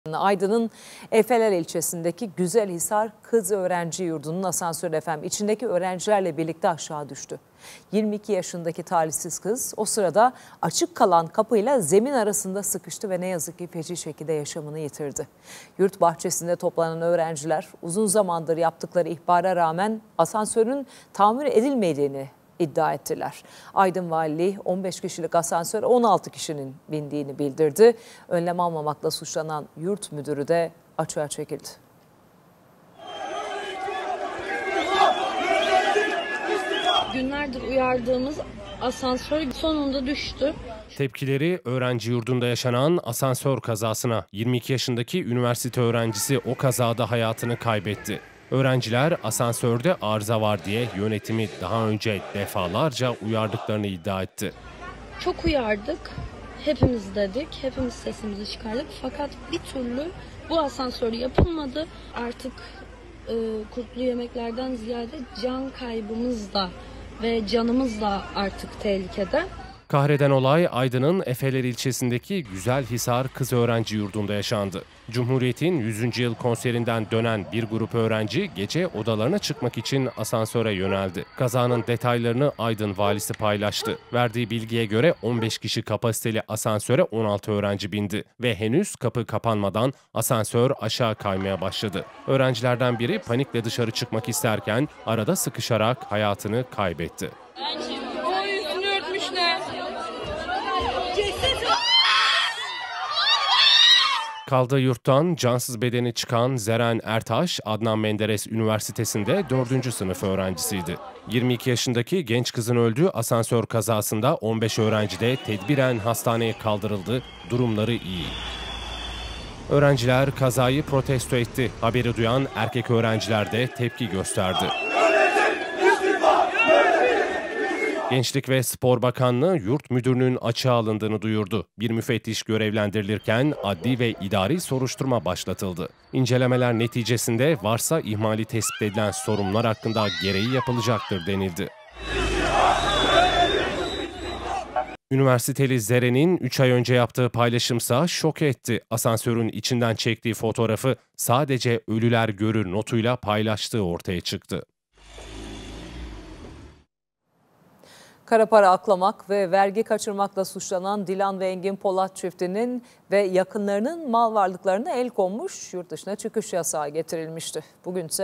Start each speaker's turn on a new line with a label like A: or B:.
A: Aydın'ın Efeler ilçesindeki Güzelhisar Kız Öğrenci Yurdu'nun asansörü içindeki öğrencilerle birlikte aşağı düştü. 22 yaşındaki talihsiz kız o sırada açık kalan kapıyla zemin arasında sıkıştı ve ne yazık ki feci şekilde yaşamını yitirdi. Yurt bahçesinde toplanan öğrenciler uzun zamandır yaptıkları ihbara rağmen asansörün tamir edilmediğini iddia ettiler. Aydın Valiliği 15 kişilik asansöre 16 kişinin bindiğini bildirdi. Önlem almamakla suçlanan yurt müdürü de açığa çekildi.
B: Günlerdir uyardığımız asansör sonunda düştü.
C: Tepkileri öğrenci yurdunda yaşanan asansör kazasına. 22 yaşındaki üniversite öğrencisi o kazada hayatını kaybetti. Öğrenciler asansörde arıza var diye yönetimi daha önce defalarca uyardıklarını iddia etti.
B: Çok uyardık, hepimiz dedik, hepimiz sesimizi çıkardık. Fakat bir türlü bu asansör yapılmadı. Artık kutlu yemeklerden ziyade can kaybımız da ve canımız da artık tehlikede.
C: Kahreden olay Aydın'ın Efeler ilçesindeki Güzelhisar Kız Öğrenci Yurdu'nda yaşandı. Cumhuriyet'in 100. yıl konserinden dönen bir grup öğrenci gece odalarına çıkmak için asansöre yöneldi. Kazanın detaylarını Aydın valisi paylaştı. Verdiği bilgiye göre 15 kişi kapasiteli asansöre 16 öğrenci bindi ve henüz kapı kapanmadan asansör aşağı kaymaya başladı. Öğrencilerden biri panikle dışarı çıkmak isterken arada sıkışarak hayatını kaybetti. Kaldığı yurttan cansız bedeni çıkan Zeren Ertaş, Adnan Menderes Üniversitesi'nde 4. sınıf öğrencisiydi. 22 yaşındaki genç kızın öldüğü asansör kazasında 15 öğrenci de tedbiren hastaneye kaldırıldı, durumları iyi. Öğrenciler kazayı protesto etti. Haberi duyan erkek öğrenciler de tepki gösterdi. Gençlik ve Spor Bakanlığı yurt müdürünün açığa alındığını duyurdu. Bir müfettiş görevlendirilirken adli ve idari soruşturma başlatıldı. İncelemeler neticesinde varsa ihmali tespit edilen sorunlar hakkında gereği yapılacaktır denildi. Üniversiteli Zeren'in 3 ay önce yaptığı paylaşımsa şok etti. Asansörün içinden çektiği fotoğrafı sadece ölüler görür notuyla paylaştığı ortaya çıktı.
A: Kara para aklamak ve vergi kaçırmakla suçlanan Dilan ve Engin Polat çiftinin ve yakınlarının mal varlıklarına el konmuş, yurt dışına çıkış yasağı getirilmişti. Bugünse